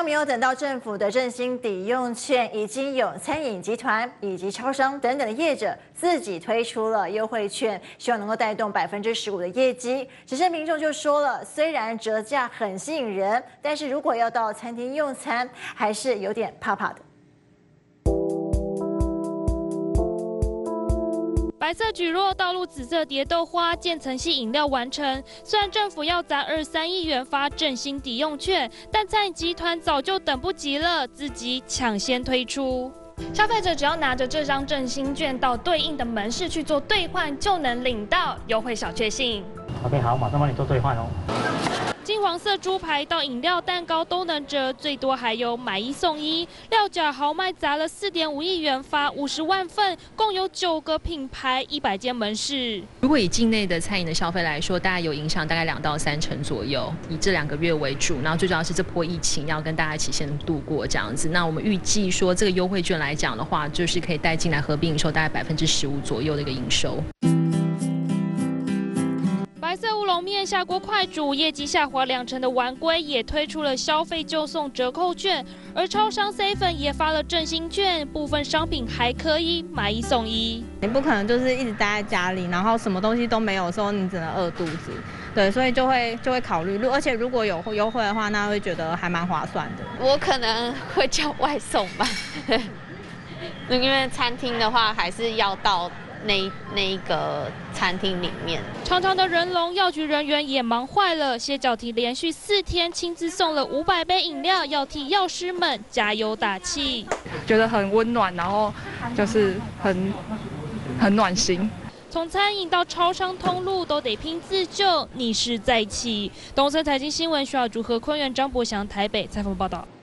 样没有等到政府的振兴抵用券，已经有餐饮集团以及超商等等的业者自己推出了优惠券，希望能够带动15%的业绩。只是民众就说了，虽然折价很吸引人，但是如果要到餐厅用餐，还是有点怕怕的。 白色蒟蒻倒入紫色蝶豆花，渐层系饮料完成。虽然政府要砸23亿元发振兴抵用券，但餐饮集团早就等不及了，自己抢先推出。消费者只要拿着这张振兴券到对应的门市去做兑换，就能领到优惠小确幸。 OK， 好，马上帮你做兑换哦。 金黄色猪排到饮料、蛋糕都能折，最多还有买1送1。料角豪迈砸了4.5亿元发50万份，共有9个品牌、100间门市。 如果以境内的餐饮的消费来说，大概有影响大概2到3成左右，以这2个月为主。然后最主要是这波疫情要跟大家一起先度过这样子。那我们预计说这个优惠券来讲的话，就是可以带进来合并营收大概15%左右的一个营收。 白色乌龙面下锅快煮，业绩下滑2成的丸龟也推出了消费就送折扣券，而超商 7也发了振兴券，部分商品还可以买1送1。 你不可能就是一直待在家里，然后什么东西都没有的时候，你只能饿肚子。对，所以就会考虑，而且如果有优惠的话，那会觉得还蛮划算的。 我可能会叫外送吧，因为餐厅的话还是要到。 那一个餐厅里面， 长长的人龙，药局人员也忙坏了。歇脚亭连续4天亲自送了500杯饮料，要替药师们加油打气。 觉得很温暖，然后就是很暖心。 从餐饮到超商通路都得拼自救，逆势再起。东森财经新闻徐小竹和坤元张博祥台北采访报道。